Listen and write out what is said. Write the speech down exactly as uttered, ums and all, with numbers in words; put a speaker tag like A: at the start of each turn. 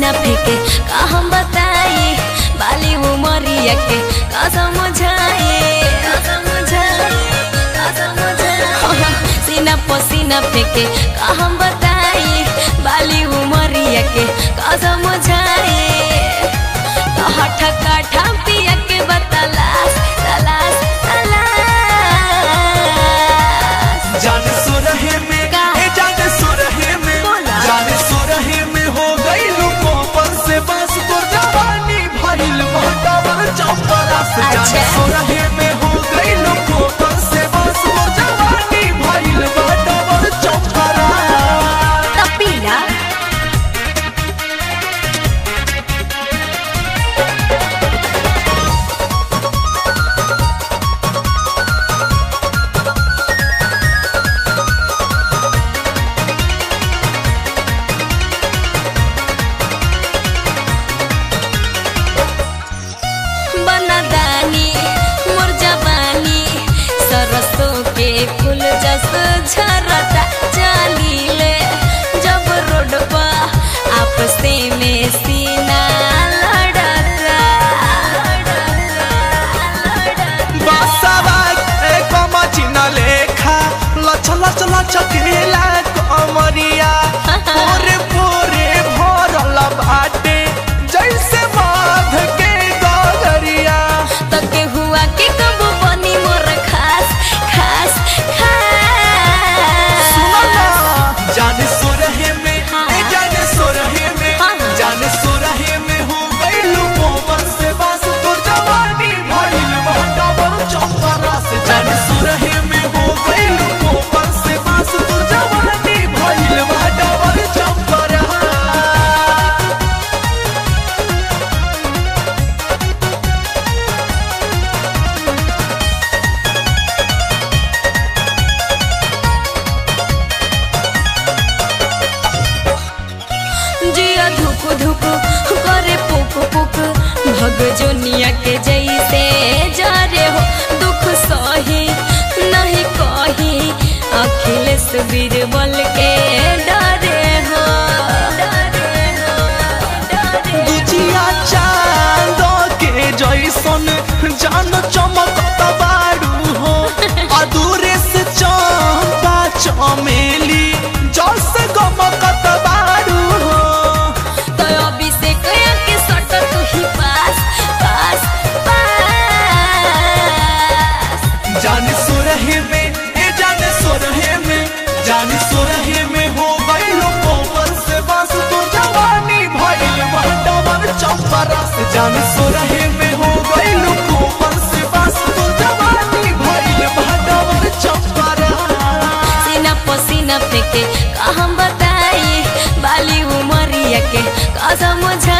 A: पसीना फेंके का हम बताई बाली उमरिया के का समझाए सीना पसीना फेंके का हम बताई बाली उमरिया के का समझाए हठा काठा पिया के बतालास तलाश तलाश
B: जाने सो रहे में ए जाने सो रहे में जाने सो रहे में हो गई लुको पर से बस तो जवानी भइल बहटावर चौपरा से जाने सो रहे में हो गई लुको पर से बस तो जवानी भइल बहटावर चौपरा
A: तपीला बनादानी मोर जवानी सरसों के फूल जस झरता चलीले जब रोड पर आपसे में सीना लड़ता
B: बासावा एक मचिना लेखा लच लच लच केला कमरिया पूरे पूरे भरल बाटे जैसे बाध के गगरिया
A: तो के हुआ के कब बनी मोर खास खास खास
B: सुनो ना जाने सो रहे में ए जाने सो रहे में जाने सो रहे में हो गई लुको पर से बस तो जवानी भइल बहटावर चौपरा से जाने सो रहे में हो गई लुको पर से बस तो जवानी भइल बहटावर चौपरा
A: जिया धुक धुक करे पुक पुक भग जोनिया के जैसे जारे हो दुख सही नहीं कही अखिलेश बीरबल के डरे हो
B: दुजिया चांदो के जैसन जान चमकत बारू हो अधूरे से चंपा चमेली जस गमकत बारू हो
A: तो अभी से कया के सट तू ही पास पास पास
B: जाने सो रहे में ए जाने सो रहे में जाने सो रहे में हो गई लोगों पर से बस तो जवानी भइल बहटावर चौपरा से जाने सो रहे में हो गई लोगों पर से बस तो जवानी भइल बहटावर चौपरा
A: सीना पसीना फेंके का हम बताई बाली उमरिया के का समझा